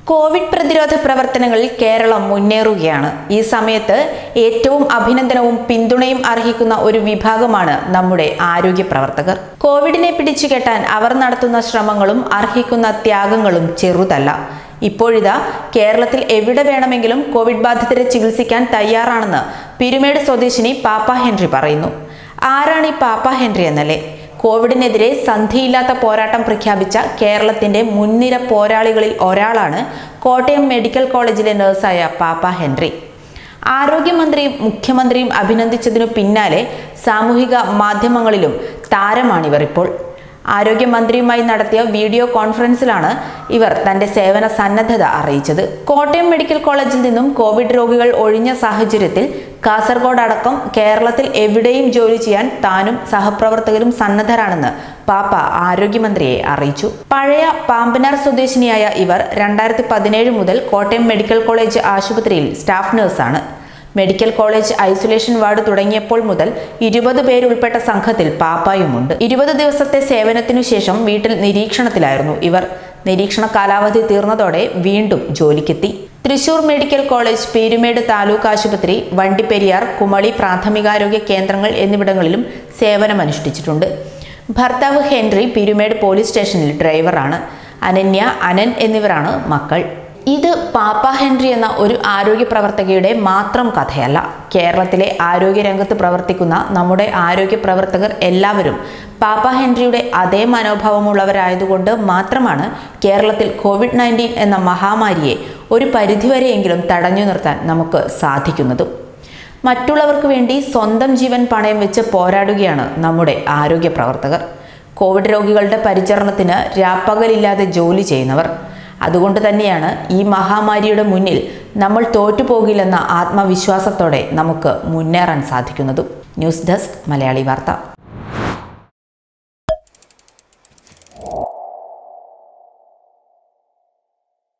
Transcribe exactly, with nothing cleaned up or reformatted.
Covid പ്രതിരോധ പ്രവർത്തനങ്ങളിൽ കേരളം മുന്നേറുകയാണ്. ഈ സമയത്ത് ഏറ്റവും അഭിനന്ദനവും പിന്തുണയും അർഹിക്കുന്ന ഒരു വിഭാഗമാണ് നമ്മുടെ ആരോഗ്യ പ്രവർത്തകർ. കോവിഡിനെ പിടിച്ചുകെട്ടാൻ അവർ നടത്തുന്ന ശ്രമങ്ങളും അർഹിക്കുന്ന ത്യാഗങ്ങളും ചെറുതല്ല. ഇപ്പോഴിതാ കേരളത്തിൽ എവിടെ വേണമെങ്കിലും കോവിഡ് ബാധിതരെ ചികിത്സിക്കാൻ തയ്യാറാണെന്ന് പീരുമേട് സ്വദേശിനി പാപ്പ ഹെൻറി പറയുന്നു. ആരാണ് ഈ പാപ്പ ഹെൻറി എന്നല്ലേ? കോവിഡിനെതിരെ സന്ധിയില്ലാത്ത പോരാട്ടം പ്രഖ്യാപിച്ച കേരളത്തിന്റെ മുൻനിര പോരാളികളിൽ ഒരാളാണ് കോട്ടയം മെഡിക്കൽ കോളേജിലെ നഴ്സായ പാപ്പ ഹെൻറി. ആരോഗ്യമന്ത്രിയും മുഖ്യമന്ത്രിയും അഭിനന്ദിച്ചതിനു പിന്നാലെ സാമൂഹിക മാധ്യമങ്ങളിലും താരമാണിവർ ഇപ്പോൾ. ആരോഗ്യമന്ത്രിയുമായി നടത്തിയ വീഡിയോ കോൺഫറൻസിലാണ് ഇവർ തന്റെ സേവന സന്നദ്ധത അറിയിച്ചത്. കോട്ടയം മെഡിക്കൽ കോളേജിൽ നിന്നും കോവിഡ് രോഗികൾ ഒഴിഞ്ഞ സാഹചര്യത്തിൽ കാസർഗോഡ് അടക്കം കേരളത്തിൽ എവിടെയും ജോലി ചെയ്യാൻ താനും സഹപ്രവർത്തകരും സന്നദ്ധരാണെന്ന് പാപ്പ ആരോഗ്യമന്ത്രിയെ അറിയിച്ചു. പഴയ പാമ്പനാർ സ്വദേശിനിയായ ഇവർ രണ്ടായിരത്തി പതിനേഴ് മുതൽ കോട്ടയം മെഡിക്കൽ കോളേജ് ആശുപത്രിയിൽ സ്റ്റാഫ് നഴ്സാണ്. മെഡിക്കൽ കോളേജ് ഐസൊലേഷൻ വാർഡ് തുടങ്ങിയപ്പോൾ മുതൽ ഇരുപത് പേരുൾപ്പെട്ട സംഘത്തിൽ പാപ്പായുമുണ്ട്. ഇരുപത് ദിവസത്തെ സേവനത്തിനു ശേഷം വീട്ടിൽ നിരീക്ഷണത്തിലായിരുന്നു ഇവർ. നിരീക്ഷണ കാലാവധി തീർന്നതോടെ വീണ്ടും ജോലിക്കെത്തി. തൃശൂർ മെഡിക്കൽ കോളേജ്, പീരുമേട് താലൂക്ക് ആശുപത്രി, വണ്ടിപ്പെരിയാർ, കുമളി പ്രാഥമികാരോഗ്യ കേന്ദ്രങ്ങൾ എന്നിവിടങ്ങളിലും സേവനമനുഷ്ഠിച്ചിട്ടുണ്ട്. ഭർത്താവ് ഹെൻറി പീരുമേട് പോലീസ് സ്റ്റേഷനിൽ ഡ്രൈവറാണ്. അനന്യ, അനൻ എന്നിവരാണ് മക്കൾ. ഇത് പാപ്പ ഹെൻറി എന്ന ഒരു ആരോഗ്യ പ്രവർത്തകയുടെ മാത്രം കഥയല്ല. കേരളത്തിലെ ആരോഗ്യരംഗത്ത് പ്രവർത്തിക്കുന്ന നമ്മുടെ ആരോഗ്യ പ്രവർത്തകർ എല്ലാവരും പാപ്പ ഹെൻറിയുടെ അതേ മനോഭാവമുള്ളവരായതുകൊണ്ട് മാത്രമാണ് കേരളത്തിൽ കോവിഡ് നയൻറ്റീൻ എന്ന മഹാമാരിയെ ഒരു പരിധിവരെയെങ്കിലും തടഞ്ഞു നിർത്താൻ നമുക്ക് സാധിക്കുന്നതും. മറ്റുള്ളവർക്ക് വേണ്ടി സ്വന്തം ജീവൻ പണയം വെച്ച് പോരാടുകയാണ് നമ്മുടെ ആരോഗ്യ പ്രവർത്തകർ. കോവിഡ് രോഗികളുടെ പരിചരണത്തിന് രാപ്പകലില്ലാതെ ജോലി ചെയ്യുന്നവർ. അതുകൊണ്ട് തന്നെയാണ് ഈ മഹാമാരിയുടെ മുന്നിൽ നമ്മൾ തോറ്റുപോകില്ലെന്ന ആത്മവിശ്വാസത്തോടെ നമുക്ക് മുന്നേറാൻ സാധിക്കുന്നതും. ന്യൂസ് ഡെസ്ക് മലയാളി വാർത്ത.